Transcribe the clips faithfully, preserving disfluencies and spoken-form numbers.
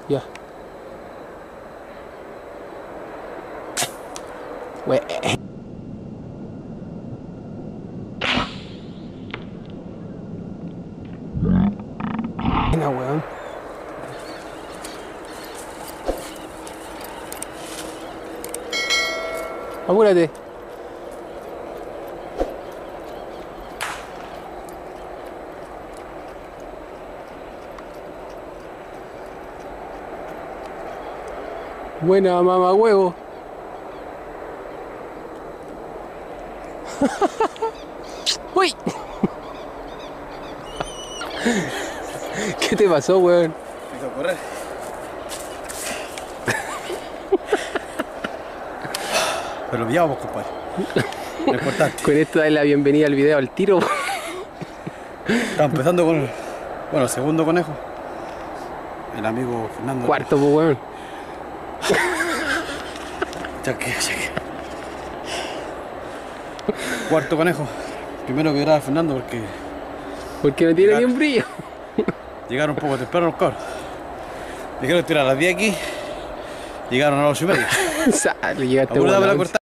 Ya. Buena, weón. Apúrate. Buena, mamá huevo. Uy. ¿Qué te pasó, weón? Me hizo correr. Pero lo pillamos, compadre. Lo importante. Con esto dale la bienvenida al video al tiro. Estamos empezando con el, bueno, el segundo conejo. El amigo Fernando. Cuarto, pues, weón. Chaque, chaque. Cuarto conejo. Primero que graba Fernando porque Porque no tiene Llegar. ni un brillo. llegaron un poco temprano los cabros. Dijeron tirar a las diez aquí. Llegaron a las ocho y media. Sale, llegaste Apúrate a para la cortar.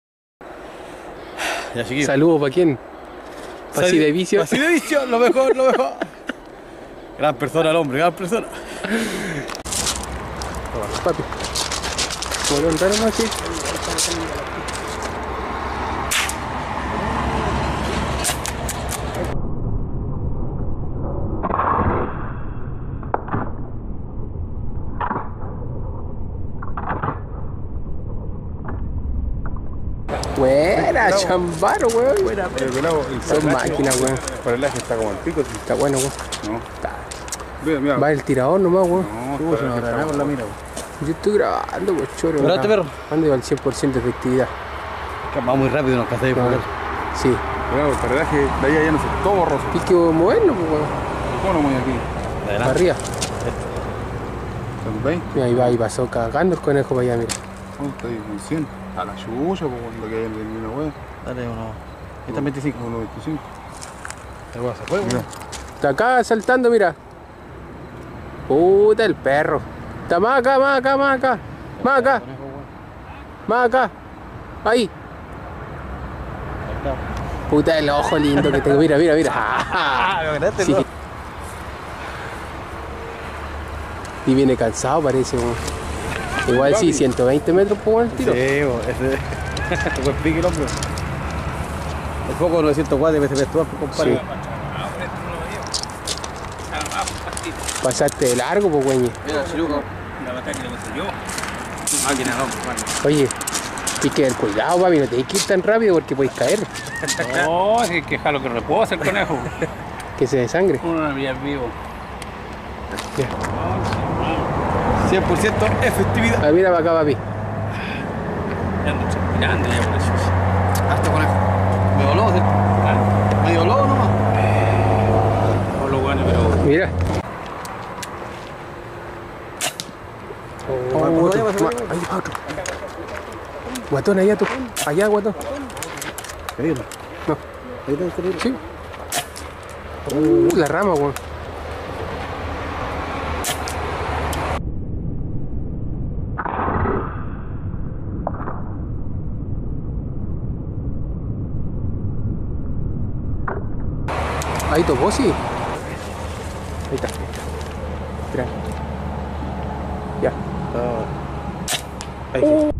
Ya, chiquillos. Saludos, ¿para quién? ¿Para así de vicio? Así de vicio, lo mejor, lo mejor. Gran persona el hombre, gran persona. Papi. ¿Puedo entrar más así? Buena, chambaro, weón. Buena, Pero que lado, el Son paralaje- máquinas, weón. El paralaje está como al pico, sí. Está bueno, weón. No. Está- Mira, mira. Va el tirador nomás, weón. No, Tú, se nos está- agarramos la mira. Yo estoy grabando, pues choro. ¿Grabaste, perro? ¿Dónde va el cien por ciento de efectividad? Va muy rápido, nos casé de No, poder. sí. Cuidado, el paralaje de ahí allá no sé, todo borroso. Hay que moverlo, pues, weón. ¿Cómo no voy aquí? Para Adelante. arriba. ¿Son veinte? Mira, ahí va, ahí pasó cagando el conejo para allá, mira. ¿Cómo está ahí? ¿En cien? A la chucha, pues cuando que hay en una wea. Dale uno. Ahí está veinticinco. uno veinticinco. Ahí va, se fue. Mira. Está acá saltando, mira. Puta el perro. Está más acá, más acá, más acá. Más acá, más acá. Ahí. Puta el ojo lindo que tengo. Mira, mira, mira. Ah, me ganaste, Sí. ¿no? Y viene cansado, parece, weón. Igual sí, ciento veinte metros por el tiro. Sí, bo, ese. Buen pique el hombre. El foco novecientos cuatro de P C P, compadre. Sí. Pasaste de largo, pues, güey. Mira, Chiruco. La batalla que le puse yo. Máquina, no, máquina. Oye, hay que tener cuidado, papi, no tenés que ir tan rápido porque podéis caer. No, es que jalo que reposa el conejo. Que se desangre. Uno no había vivo. Ya. cien por ciento efectividad. Ah, mira para acá, papi. Ya ando transpirando ya por eso. Hasta conejo. Me voló, ¿sí? Ah, Me voló nomás. no lo bueno, pero. Mira. Oh, Vaya, otro. vaya, vaya. Ma- ahí va otro. Guatón, allá tú. Allá, guatón. Peligro. No. Ahí está el peligro. Sí. Uh, la rama, weón. Ahí tocó, sí. Ahí está. Espera. Ya. Ahí sí.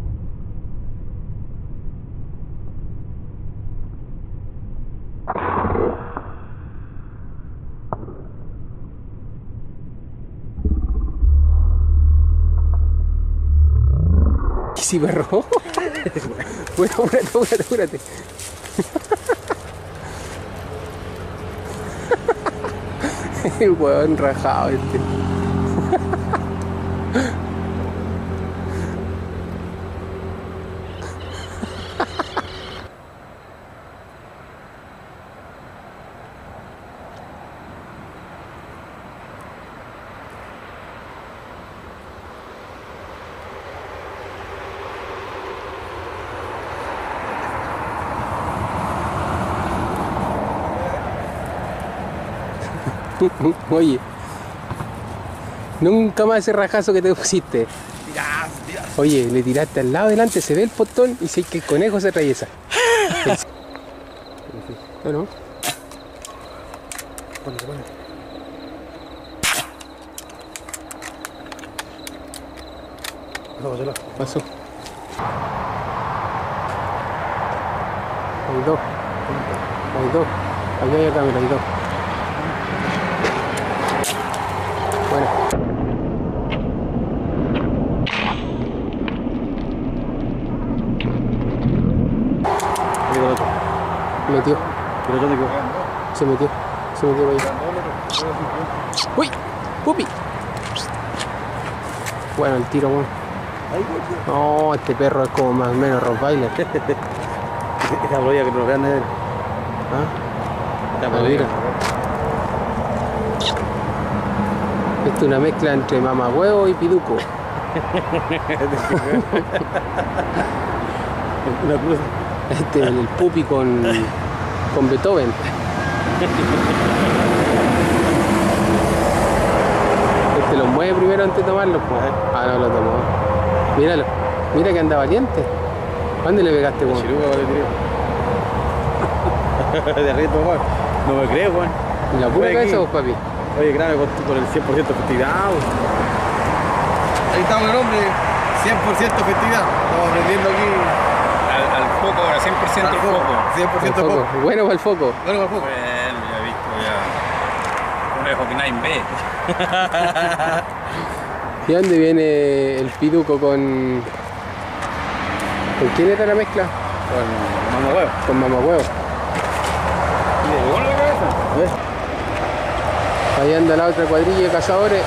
¿Y si me robó? Bueno, apúrate, apúrate, apúrate. El huevón rajado este. Oye, Nunca más ese rajazo que te pusiste. Tirás, tirás. Oye, le tiraste al lado delante, se ve el postón y sé que el conejo se atraviesa. ¿No, no? Ponle, ponle. No, pásalo. Pasó. Hay dos. Hay dos. Allá hay acá, mira, hay dos. Bueno. Mira el otro. Metió. El otro te quedó. Se metió. Se metió para allá. ¡Uy! ¡Pupi! Bueno, el tiro, bueno. No, este perro es como más o menos Rottweiler. Esa rodilla que no vean de él. ¿Ah? Esa Ah, mira. Esto es una mezcla entre mamahuevo y piduco. Una cruz. Este es el pupi con, con Beethoven. Este lo mueve primero antes de tomarlo. Pues. Ah, no lo tomó. Míralo. Mira que anda valiente. ¿Dónde le pegaste, weón? Chiruca, le tiré. De arriba, weón. No me creo, weón. ¿En la pura Oye, cabeza aquí. vos, papi? Oye, grave con, con el cien por ciento efectividad. Ahí estamos el hombre. cien por ciento efectividad. Estamos aprendiendo aquí. Al, al foco, ahora cien por ciento al foco. cien por El ciento foco. foco. Bueno para el foco. Bueno, para el foco. Bueno, ya he visto ya. Conejo que nadie ve. ¿Y dónde viene el piduco con... ¿Con quién era la mezcla? Con mamá huevo. Con mamahuevo. ¿Y le pegó en la cabeza? ¿Ves? Ahí anda la otra cuadrilla de cazadores.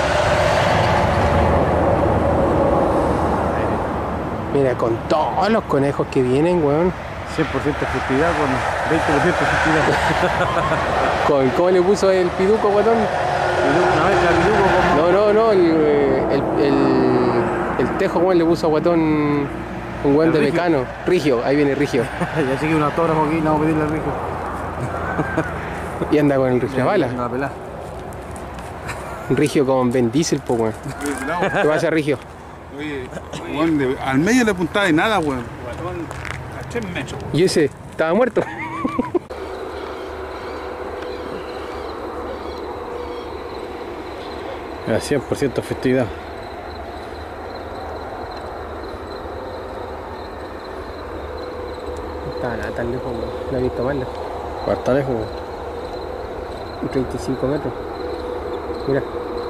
Mira, con todos los conejos que vienen, weón. cien por ciento efectividad con veinte por ciento efectividad. Con, ¿Cómo le puso el piduco, guatón? Una vez la piduco con... No, no, no, el, el, el, el tejo, weón, le puso a guatón un weón El de Rigio. Mecano. Rigio, ahí viene Rigio. Y así que un autógrafo aquí, no vamos a pedirle al rico. Y anda con el rifle a bala. La pelada. Rigio con Ben Diesel, po, weón. ¿Qué pasa, Rigio? Oye, weón, de- al medio le apuntaba y nada, weón. Guatón a tres metros. Y ese estaba muerto. Era cien por ciento efectividad. No estaba nada tan lejos, weón. La he visto más lejos. Cuarta lejos. treinta y cinco metros. Mira,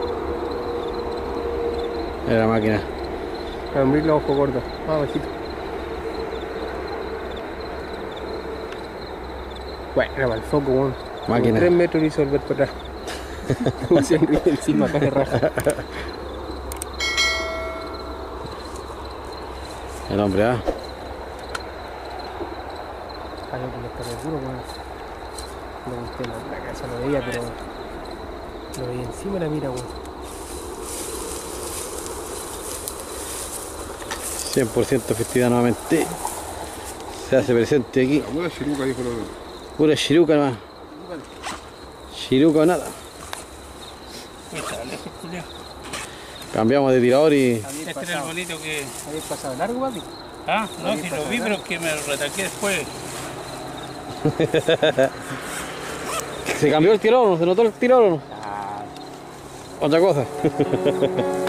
Era la máquina. a abrir los ojos gordos. Más bajito. Bueno, era para el foco, weón. Máquina. tres metros lo hizo el Alberto atrás. Se enrique encima, acá de raja. El hombre, ah. Ah, no, que me está seguro, weón. No, usted no, la cabeza lo veía, pero lo veía encima de la mira, weón. cien por ciento efectividad nuevamente. Se hace presente aquí. La pura chiruca dijo lo otro. Pura chiruca nomás. Chiruca o nada. Está lejos, Julián. Cambiamos de tirador y... Este era el bonito que. ¿Habías pasado largo, papi? Ah, no, si lo vi, pero que me retaqué después. ¿Se cambió el tirador o no? ¿Se notó el tirador o no? Otra cosa.